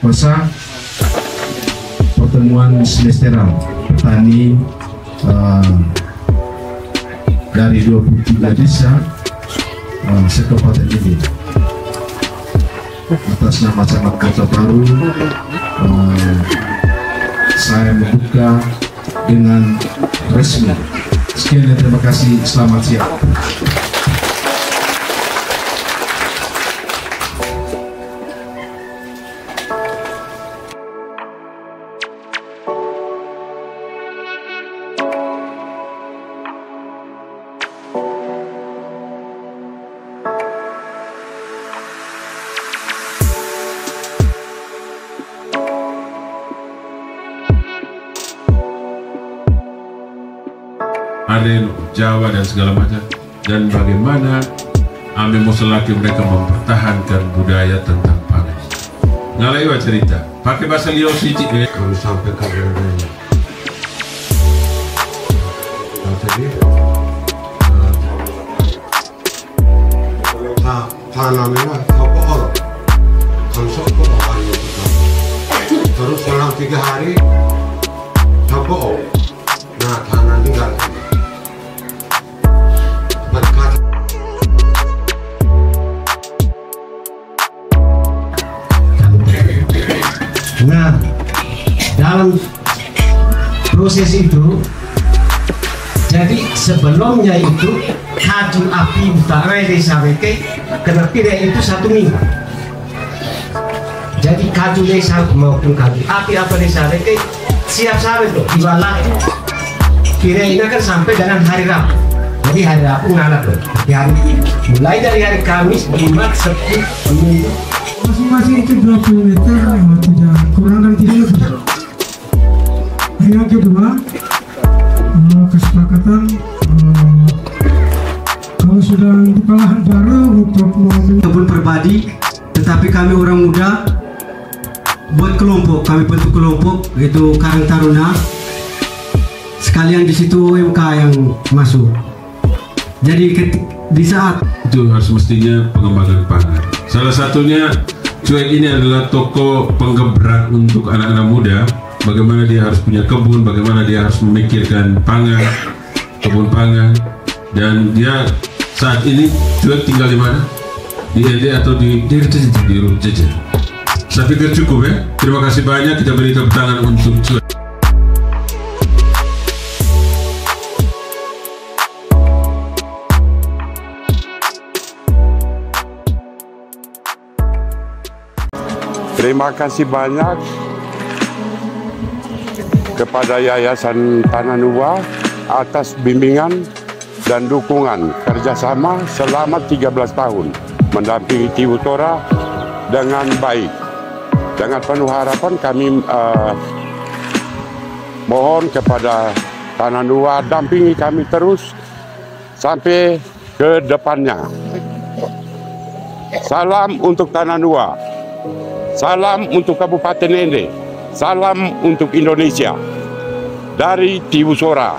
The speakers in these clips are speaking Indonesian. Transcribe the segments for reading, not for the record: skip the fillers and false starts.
masa pertemuan semesteral petani dari 23 desa sekabupaten ini. Atas nama Camat Kota Baru, saya membuka dengan resmi. Sekian dan terima kasih. Selamat siang. Aden, Jawa dan segala macam, dan bagaimana Ame Moselaki mereka mempertahankan budaya tentang pangan. Ngalaiwa cerita, pakai bahasa Liau Siji kami sampai ke budayanya. Jadi tanamnya kapal, langsung ke bawahnya terus selang 3 hari kapal. Nah, tanah tinggal. Nah, dalam proses itu, jadi sebelumnya itu kaju api utara desa mereka kena tidak itu 1 minggu. Jadi kaju desa maupun kaju api apa desa mereka siap sampai tuh dibalah. Kira ini kan sampai dengan hari Rabu. Jadi hari Rabu ngalah tuh. Mulai dari hari Kamis, Jumat, Sabtu, Minggu. Masing-masing itu 20 meter, tidak kurang dan tidak lebih. Yang kedua, kesepakatan kalau sudah buka lahan baru untuk kebun pribadi, tetapi kami orang muda buat kelompok, kami bentuk kelompok yaitu Karang Taruna. Sekalian di situ UMK yang masuk. Jadi di saat itu harus mestinya pengembangan pangan. Salah satunya Cuek ini adalah toko penggebrak untuk anak-anak muda. Bagaimana dia harus punya kebun, bagaimana dia harus memikirkan pangan, kebun pangan. Dan dia saat ini Cuek tinggal di mana? Di LD atau di Rutjeje? Saya pikir cukup ya. Terima kasih banyak. Kita beri tepuk tangan untuk Cuek. Terima kasih banyak kepada Yayasan Tanah Nuwa atas bimbingan dan dukungan kerjasama selama 13 tahun mendampingi Tiwu Tora dengan baik. Dengan penuh harapan kami mohon kepada Tanah Nuwa dampingi kami terus sampai ke depannya. Salam untuk Tanah Nuwa. Salam untuk Kabupaten Ende, salam untuk Indonesia dari Tiwu Sora.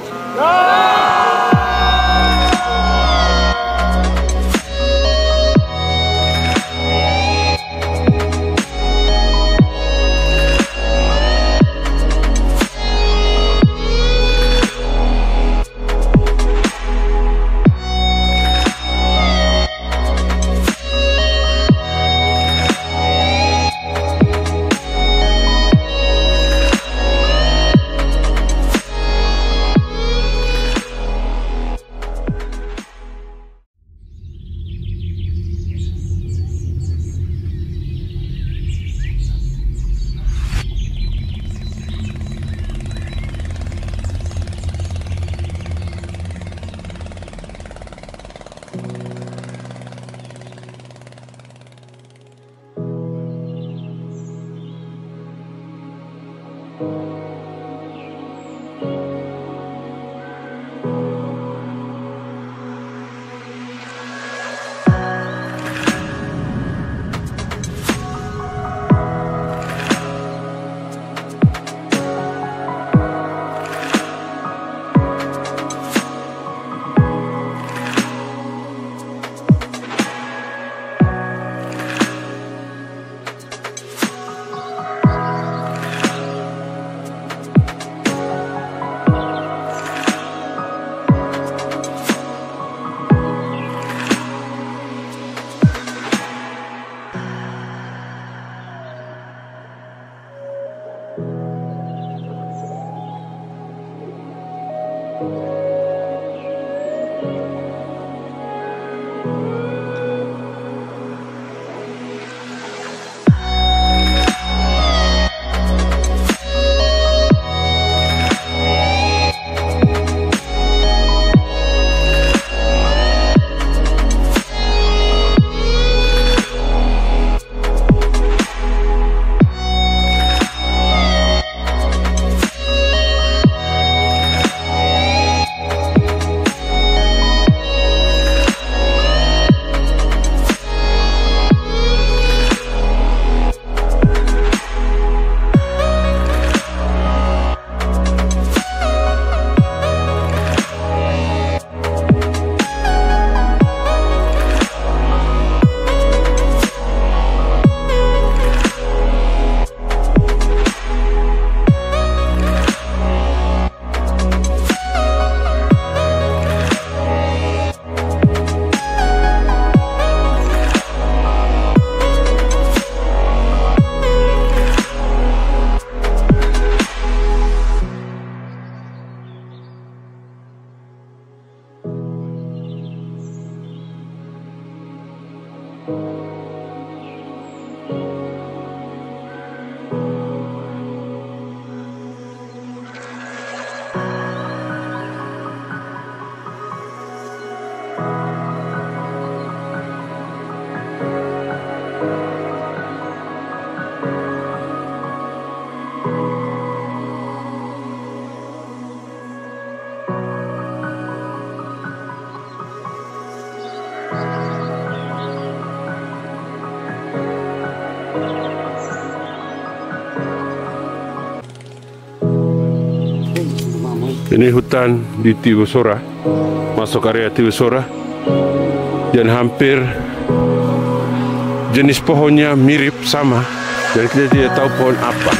Ini hutan di Tiwusora, masuk area Tiwusora, dan hampir jenis pohonnya mirip sama, dan kita tidak tahu pohon apa.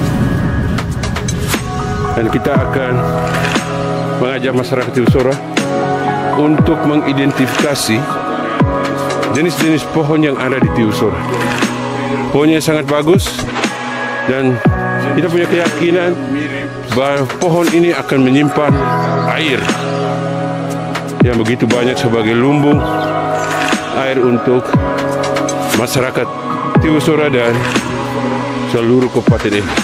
Dan kita akan mengajak masyarakat Tiwusora untuk mengidentifikasi jenis-jenis pohon yang ada di Tiwusora. Pohonnya sangat bagus, dan kita punya keyakinan bahwa pohon ini akan menyimpan air yang begitu banyak sebagai lumbung air untuk masyarakat Tiwusora dan seluruh kabupaten ini.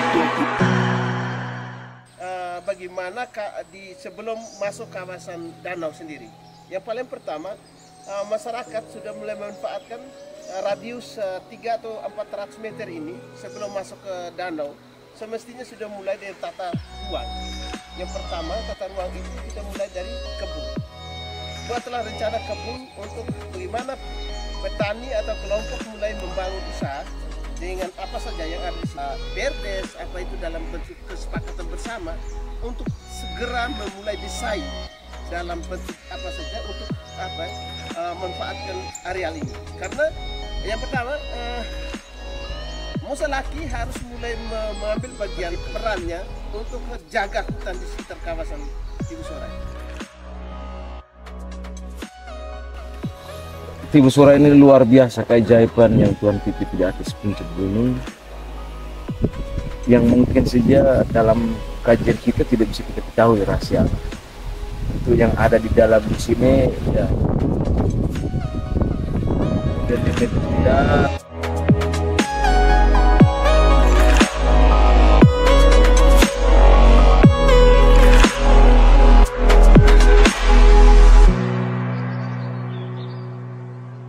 Bagaimana sebelum masuk kawasan danau sendiri? Yang paling pertama, masyarakat sudah mulai memanfaatkan radius 3 atau 400 meter ini sebelum masuk ke danau. Semestinya sudah mulai dari tata ruang. Yang pertama, tata ruang itu kita mulai dari kebun. Buatlah rencana kebun untuk bagaimana petani atau kelompok mulai membangun usaha dengan apa saja yang ada berdes, apa itu dalam bentuk kesepakatan bersama untuk segera memulai desain dalam bentuk apa saja untuk manfaatkan areal ini. Karena yang pertama, Musalaki harus mulai mengambil bagian perannya untuk menjaga hutan di sekitar kawasan Tiwusora. Tiwusora ini luar biasa keajaiban yang Tuhan titip di atas puncak gunung, yang mungkin saja dalam kajian kita tidak bisa kita ketahui rahasia itu yang ada di dalam di sini ya. Dan tidak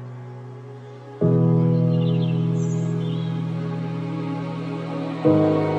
Thank you.